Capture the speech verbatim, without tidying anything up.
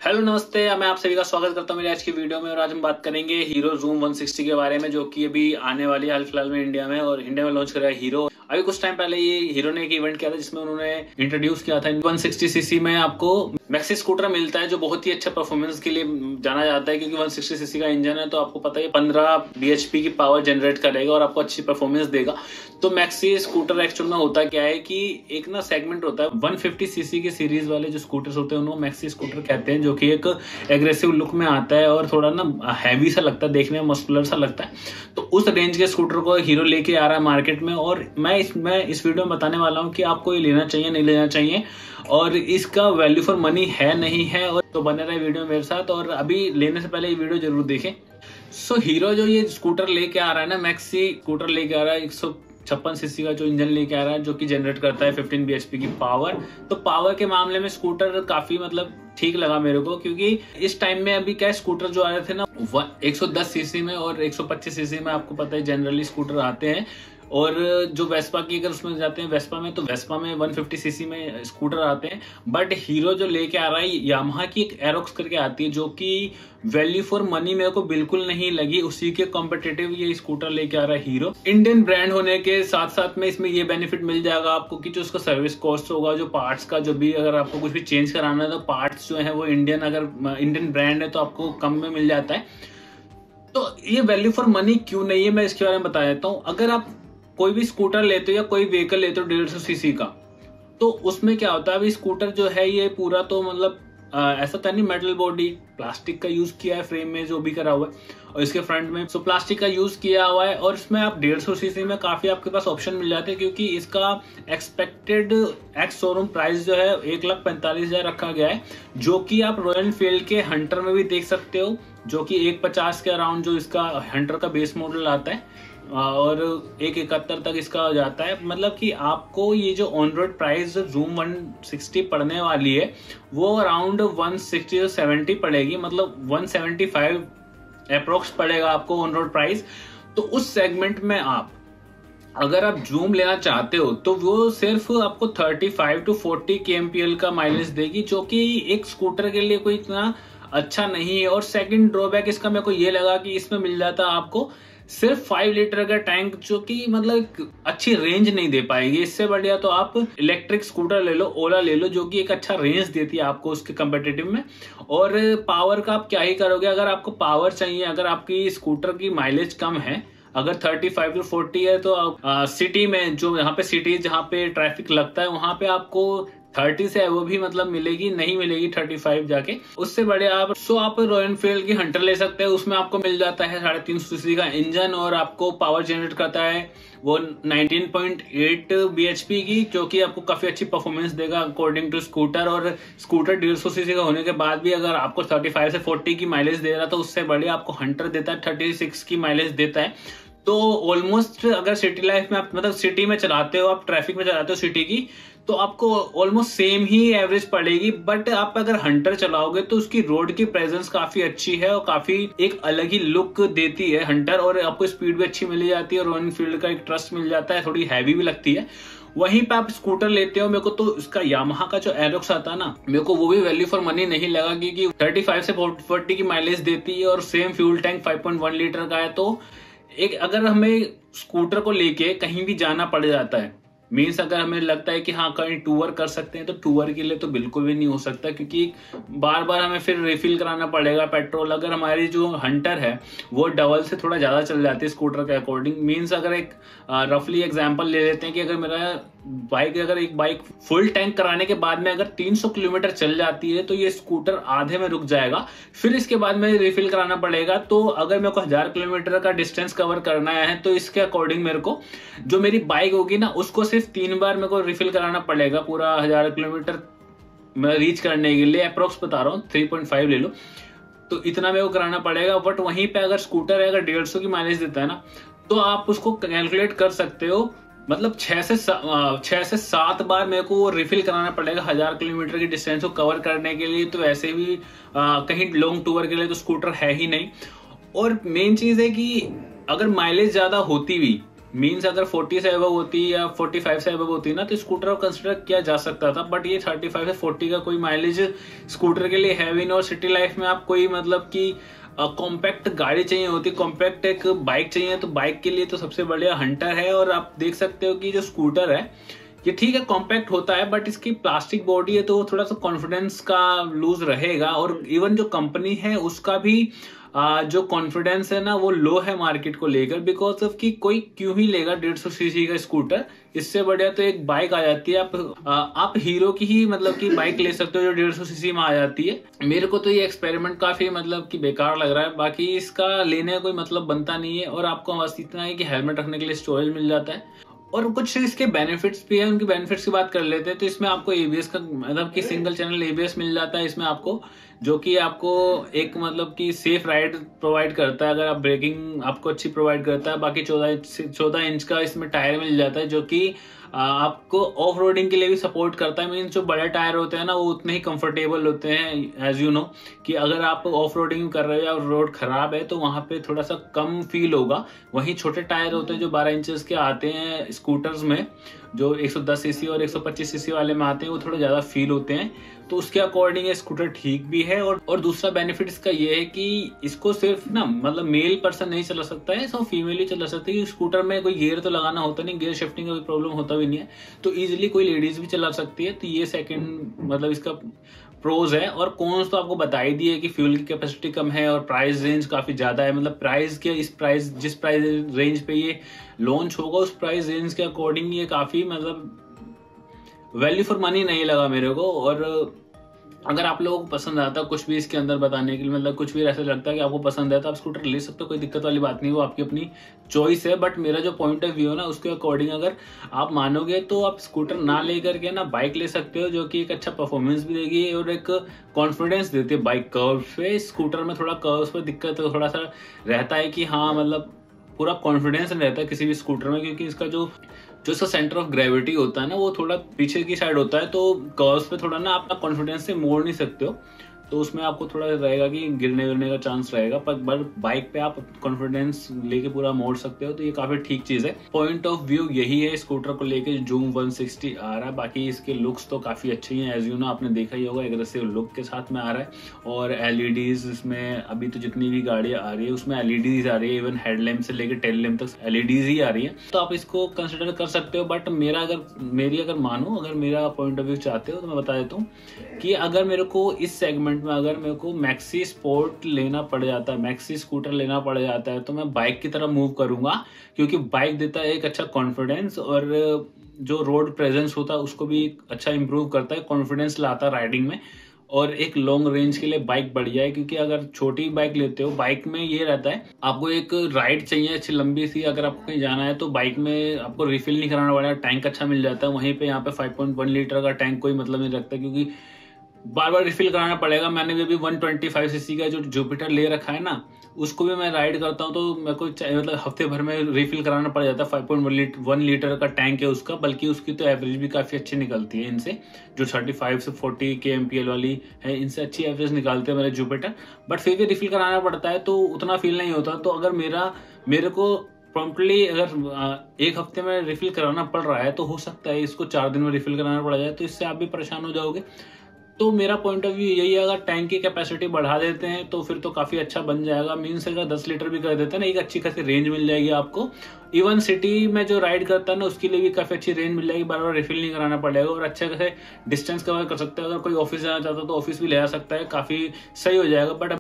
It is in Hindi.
हेलो नमस्ते, मैं आप सभी का स्वागत करता हूं मेरी आज की वीडियो में। और आज हम बात करेंगे हीरो ज़ूम वन सिक्सटी के बारे में, जो कि अभी आने वाली है हाल फिलहाल में इंडिया में। और इंडिया में लॉन्च करा है हीरो। अभी कुछ टाइम पहले ये हीरो ने एक इवेंट किया था जिसमें उन्होंने इंट्रोड्यूस किया था वन सिक्सटी सीसी में आपको मैक्सी स्कूटर मिलता है, जो बहुत ही अच्छा परफॉर्मेंस के लिए जाना जाता है, क्योंकि वन सिक्सटी सीसी का इंजन है तो आपको पता है पंद्रह बीएचपी की पावर जनरेट करेगा और आपको अच्छी परफॉर्मेंस देगा। तो मैक्सी स्कूटर एक्चुअल में होता क्या है कि एक ना सेगमेंट होता है वन फिफ्टी सीसी के सीरीज वाले जो स्कूटर्स होते हैं उनको मैक्सी स्कूटर कहते हैं, जो कि एक एग्रेसिव लुक में आता है और थोड़ा ना हैवी सा लगता है, देखने में मस्कुलर सा लगता है। तो उस रेंज के स्कूटर को हीरो लेके आ रहा है मार्केट में, और मैं इस मैं इस वीडियो में बताने वाला हूं कि आपको ये लेना चाहिए नहीं लेना चाहिए, और इसका वैल्यू फॉर मनी है नहीं है। और तो बने रहे वीडियो मेरे साथ, और अभी लेने से पहले ये वीडियो जरूर देखें। सो so, हीरो जो ये स्कूटर लेके आ रहा है ना, मैक्सी स्कूटर लेके आ रहा है एक सौ छप्पन सीसी का जो इंजन लेके आ रहा है, जो कि जनरेट करता है फिफ्टीन बीएचपी की पावर। तो पावर के मामले में स्कूटर काफी मतलब ठीक लगा मेरे को, क्योंकि इस टाइम में अभी क्या स्कूटर जो आ रहे थे ना एक सौ दस सीसी में और एक सौ पच्चीस सीसी में, आपको पता है जनरली स्कूटर आते हैं। और जो वेस्पा की अगर उसमें जाते हैं वेस्पा में, तो वेस्पा में वन फिफ्टी सीसी में स्कूटर आते हैं। बट हीरो जो लेके आ रहा है यामाहा की एक एरोक्स करके आती है, जो कि वैल्यू फॉर मनी मेरे को बिल्कुल नहीं लगी। उसी के कॉम्पिटिटिव ये स्कूटर लेके आ रहा है हीरो। इंडियन ब्रांड होने के साथ साथ में इसमें ये बेनिफिट मिल जाएगा आपको कि जो उसका सर्विस कॉस्ट होगा, जो पार्ट्स का जो भी अगर आपको कुछ भी चेंज कराना है तो पार्ट्स जो है वो इंडियन, अगर इंडियन ब्रांड है तो आपको कम में मिल जाता है। तो ये वैल्यू फॉर मनी क्यों नहीं है, मैं इसके बारे में बता देता हूँ। अगर आप कोई भी स्कूटर लेते हो या कोई व्हीकल लेते हो डेढ़ सौ सीसी का, तो उसमें क्या होता है, अभी स्कूटर जो है ये पूरा तो मतलब आ, ऐसा था नहीं, मेटल बॉडी प्लास्टिक का यूज किया है फ्रेम में जो भी करा हुआ है, और इसके फ्रंट में सो प्लास्टिक का यूज किया हुआ है। और इसमें आप डेढ़ सौ सीसी में काफी आपके पास ऑप्शन मिल जाते हैं, क्योंकि इसका एक्सपेक्टेड एक्स शोरूम प्राइस जो है एक लाख पैंतालीस हजार रखा गया है, जो कि आप रॉयल एनफील्ड के हंटर में भी देख सकते हो, जो कि एक पचास के अराउंड जो इसका हंटर का बेस मॉडल आता है, और एक इकहत्तर तक इसका जाता है। मतलब कि आपको ये जो on road price zoom one sixty पड़ने वाली है वो अराउंड वन सिक्सटी से सेवेंटी पड़ेगी, मतलब वन सेवेंटी फाइव अप्रोक्स पड़ेगा आपको ऑन रोड प्राइस। तो उस सेगमेंट में आप अगर आप जूम लेना चाहते हो तो वो सिर्फ आपको पैंतीस टू चालीस केएमपीएल का माइलेज देगी, जो कि एक स्कूटर के लिए कोई इतना अच्छा नहीं है। और सेकंड ड्रॉबैक इसका मेरे को ये लगा कि इसमें मिल जाता आपको सिर्फ फाइव लीटर का टैंक, जो कि मतलब अच्छी रेंज नहीं दे पाएगी। इससे बढ़िया तो आप इलेक्ट्रिक स्कूटर ले लो, ओला ले लो, जो कि एक अच्छा रेंज देती है आपको उसके कंपेटिटिव में। और पावर का आप क्या ही करोगे, अगर आपको पावर चाहिए, अगर आपकी स्कूटर की माइलेज कम है, अगर पैंतीस टू चालीस है, तो आ, सिटी में जो यहाँ पे सिटी जहाँ पे ट्रैफिक लगता है वहां पे आपको तीस से वो भी मतलब मिलेगी नहीं मिलेगी पैंतीस जाके। उससे बड़े आप सो आप रॉयल एनफील्ड की हंटर ले सकते हैं, उसमें आपको मिल जाता है साढ़े तीन सौ सीसी का इंजन, और आपको पावर जनरेट करता है वो नाइनटीन पॉइंट एट बीएचपी की, जो कि आपको काफी अच्छी परफॉर्मेंस देगा अकॉर्डिंग टू स्कूटर। और स्कूटर डेढ़ सौ सीसी का होने के बाद भी अगर आपको पैंतीस से चालीस की माइलेज दे रहा, तो उससे बड़े आपको हंटर देता है छत्तीस की माइलेज देता है। तो ऑलमोस्ट अगर सिटी लाइफ में आप मतलब सिटी में चलाते हो, आप ट्रैफिक में चलाते हो सिटी की, तो आपको ऑलमोस्ट सेम ही एवरेज पड़ेगी। बट आप अगर हंटर चलाओगे तो उसकी रोड की प्रेजेंस काफी अच्छी है और काफी एक अलग ही लुक देती है हंटर, और आपको स्पीड भी अच्छी मिल जाती है, और रॉयल एनफील्ड का एक ट्रस्ट मिल जाता है, थोड़ी हैवी भी लगती है। वहीं पे आप स्कूटर लेते हो, मेरे को तो इसका यामाहा का जो एरोक्स आता है ना, मेरे को वो भी वैल्यू फॉर मनी नहीं लगा, क्योंकि पैंतीस से चालीस की माइलेज देती है और same fuel tank five point one litre का है। तो एक अगर हमें स्कूटर को लेके कहीं भी जाना पड़ जाता है, मीन्स अगर हमें लगता है कि हाँ कहीं टूर कर सकते हैं, तो टूर के लिए तो बिल्कुल भी नहीं हो सकता, क्योंकि बार बार हमें फिर रिफिल कराना पड़ेगा पेट्रोल। अगर हमारी जो हंटर है वो डबल से थोड़ा ज्यादा चल जाती है स्कूटर के अकॉर्डिंग। मीन्स अगर एक रफली एग्जांपल ले लेते हैं कि अगर मेरा बाइक अगर एक बाइक फुल टैंक कराने के बाद में अगर तीन सौ किलोमीटर चल जाती है, तो ये स्कूटर आधे में रुक जाएगा, फिर इसके बाद में रिफिल कराना पड़ेगा। तो अगर मेरे को हजार किलोमीटर का डिस्टेंस कवर करना है, तो इसके अकॉर्डिंग मेरे को जो मेरी बाइक होगी ना, उसको सिर्फ तीन बार मेरे को रिफिल कराना पड़ेगा पूरा हजार किलोमीटर मैं रीच करने के लिए। अप्रोक्स बता रहा हूँ, थ्री पॉइंट फाइव ले लो, तो इतना मेरे को कराना पड़ेगा। बट वहीं पे अगर स्कूटर है, अगर डेढ़ सौ की माइलेज देता है ना, तो आप उसको कैलकुलेट कर सकते हो, मतलब छह से छह से सात बार मेरे को रिफिल कराना पड़ेगा हजार किलोमीटर की डिस्टेंस को कवर करने के लिए। तो ऐसे भी आ, कहीं लॉन्ग टूर के लिए तो स्कूटर है ही नहीं। और मेन चीज है कि अगर माइलेज ज्यादा होती भी मीन्स अगर फोर्टी से अबव होती या फोर्टी फाइव से अबव होती ना तो स्कूटर को कंसिडर किया जा सकता था, बट ये थर्टी फाइव से फोर्टी का कोई माइलेज स्कूटर के लिए है भी नहीं। और सिटी लाइफ में आप कोई मतलब कि कॉम्पैक्ट गाड़ी चाहिए होती, कॉम्पैक्ट एक बाइक चाहिए, तो बाइक के लिए तो सबसे बढ़िया हंटर है। और आप देख सकते हो कि जो स्कूटर है ये ठीक है कॉम्पैक्ट होता है, बट इसकी प्लास्टिक बॉडी है तो थोड़ा सा कॉन्फिडेंस का लूज रहेगा। और इवन जो कंपनी है उसका भी आ, जो कॉन्फिडेंस है ना वो लो है मार्केट को लेकर, बिकॉज ऑफ कि कोई क्यों ही लेगा डेढ़ सौ सीसी का स्कूटर। इससे बढ़िया तो एक बाइक आ जाती है, आप आ, आप हीरो की ही मतलब कि बाइक ले सकते हो जो डेढ़ सौ सीसी में आ जाती है। मेरे को तो ये एक्सपेरिमेंट काफी मतलब कि बेकार लग रहा है, बाकी इसका लेने का कोई मतलब बनता नहीं है। और आपको बस इतना है कि हेलमेट रखने के लिए स्टोरेज मिल जाता है, और कुछ इसके बेनिफिट्स भी है। उनके बेनिफिट्स की बात कर लेते हैं तो इसमें आपको एबीएस का मतलब कि सिंगल चैनल एबीएस मिल जाता है इसमें आपको, जो कि आपको एक मतलब कि सेफ राइड प्रोवाइड करता है। अगर आप ब्रेकिंग आपको अच्छी प्रोवाइड करता है। बाकी चौदह चौदह इंच का इसमें टायर मिल जाता है जो कि आपको ऑफ रोडिंग के लिए भी सपोर्ट करता है। मीन्स जो बड़े टायर होते हैं ना वो उतने ही कंफर्टेबल होते हैं। एज यू नो कि अगर आप ऑफ रोडिंग कर रहे हो या रोड खराब है तो वहां पे थोड़ा सा कम फील होगा। वहीं छोटे टायर होते हैं जो बारह इंचेस के आते हैं स्कूटर्स में, जो एक सौ दस सीसी और एक सौ पच्चीस सीसी वाले में आते हैं, वो थोड़ा ज्यादा फील होते हैं। तो उसके अकॉर्डिंग ये स्कूटर ठीक भी है। और और दूसरा बेनिफिट इसका ये है कि इसको सिर्फ ना मतलब मेल पर्सन नहीं चला सकता है, सब फीमेल ही चला सकते हैं। स्कूटर में कोई गियर तो लगाना होता नहीं, गियर शिफ्टिंग का कोई प्रॉब्लम होता भी नहीं है, तो इजिली कोई लेडीज भी चला सकती है। तो ये सेकंड मतलब इसका प्रोज है। और कॉन्स तो आपको बता ही दिए कि फ्यूल की कैपेसिटी कम है और प्राइस रेंज काफी ज्यादा है। मतलब प्राइस के इस प्राइस जिस प्राइस रेंज पे ये लॉन्च होगा उस प्राइस रेंज के अकॉर्डिंग ये काफी मतलब वैल्यू फॉर मनी नहीं लगा मेरे को। और अगर आप लोगों को पसंद आता कुछ भी इसके अंदर बताने के लिए, मतलब कुछ भी ऐसा लगता है कि आपको पसंद है तो आप स्कूटर ले सकते हो, कोई दिक्कत वाली बात नहीं, वो आपकी अपनी चॉइस है। बट मेरा जो पॉइंट ऑफ व्यू है ना उसके अकॉर्डिंग अगर आप मानोगे तो आप स्कूटर ना लेकर के ना बाइक ले सकते हो, जो कि एक अच्छा परफॉर्मेंस भी देगी और एक कॉन्फिडेंस देती है बाइक कर्व पे। स्कूटर में थोड़ा कर्व्स पे दिक्कत है, थोड़ा सा रहता है कि हाँ मतलब पूरा कॉन्फिडेंस नहीं रहता है किसी भी स्कूटर में, क्योंकि इसका जो जो इसका सेंटर ऑफ ग्रेविटी होता है ना वो थोड़ा पीछे की साइड होता है, तो कर्व्स पे थोड़ा ना अपना कॉन्फिडेंस से मोड़ नहीं सकते हो, तो उसमें आपको थोड़ा रहेगा कि गिरने गिरने का चांस रहेगा। पर बाइक पे आप कॉन्फिडेंस लेके पूरा मोड़ सकते हो, तो ये काफी ठीक चीज है। पॉइंट ऑफ व्यू यही है स्कूटर को लेके जूम वन सिक्सटी आ रहा है। बाकी इसके लुक्स तो काफी अच्छे ही हैं, एज यू नो आपने देखा ही होगा, एग्रेसिव लुक के साथ में आ रहा है। और एलईडीज इसमें अभी तो जितनी भी गाड़ियां आ रही है उसमें एलईडीज आ रही है, इवन हेडलैम्प से लेकर टेल लैम्प तक एलईडीज ही आ रही है, तो आप इसको कंसिडर कर सकते हो। बट मेरा अगर मेरी अगर मानो अगर मेरा पॉइंट ऑफ व्यू चाहते हो तो मैं बता देता हूँ कि अगर मेरे को इस सेगमेंट में अगर मेरे को मैक्सी स्पोर्ट लेना पड़ जाता है, मैक्सी स्कूटर लेना पड़ जाता है, तो मैं बाइक की तरफ मूव करूंगा, क्योंकि बाइक देता है एक अच्छा कॉन्फिडेंस और जो रोड प्रेजेंस होता है उसको भी अच्छा इंप्रूव करता है, कॉन्फिडेंस लाता है राइडिंग में। और एक लॉन्ग रेंज के लिए बाइक बढ़िया है, क्योंकि अगर छोटी बाइक लेते हो बाइक में ये रहता है आपको एक राइड चाहिए अच्छी लंबी सी, अगर आपको कहीं जाना है तो बाइक में आपको रिफिल नहीं कराना पड़ेगा, टैंक अच्छा मिल जाता है। वहीं पे यहाँ पे फाइव पॉइंट वन लीटर का टैंक कोई मतलब नहीं रखता, क्योंकि बार बार रिफिल कराना पड़ेगा। मैंने भी अभी वन ट्वेंटी फाइव सीसी का जो जुपिटर ले रखा है ना उसको भी मैं राइड करता हूँ, तो मेरे को मतलब हफ्ते भर में रिफिल कराना पड़ जाता है। फाइव पॉइंट वन लीटर का टैंक है उसका, बल्कि उसकी तो एवरेज भी काफी अच्छी निकलती है इनसे, जो थर्टी फाइव से फोर्टी के एमपीएल वाली है इनसे अच्छी एवरेज निकालते हैं मेरे जुपिटर। बट फिर भी रिफिल कराना पड़ता है तो उतना फील नहीं होता। तो अगर मेरा मेरे को प्रॉम्प्टली अगर एक हफ्ते में रिफिल कराना पड़ रहा है तो हो सकता है इसको चार दिन में रिफिल कराना पड़ जाए, तो इससे आप भी परेशान हो जाओगे। तो मेरा पॉइंट ऑफ व्यू यही है, अगर टैंक की कैपेसिटी बढ़ा देते हैं तो फिर तो काफी अच्छा बन जाएगा। मीन्स अगर दस लीटर भी कर देते हैं ना, एक अच्छी खासी रेंज मिल जाएगी आपको। इवन सिटी में जो राइड करता है ना उसके लिए भी काफी अच्छी रेंज मिल जाएगी, बार बार रिफिल नहीं कराना पड़ेगा और अच्छे खासे डिस्टेंस कवर कर सकते हैं। अगर कोई ऑफिस जाना चाहता है तो ऑफिस भी ले आ सकता है, काफी सही हो जाएगा। बट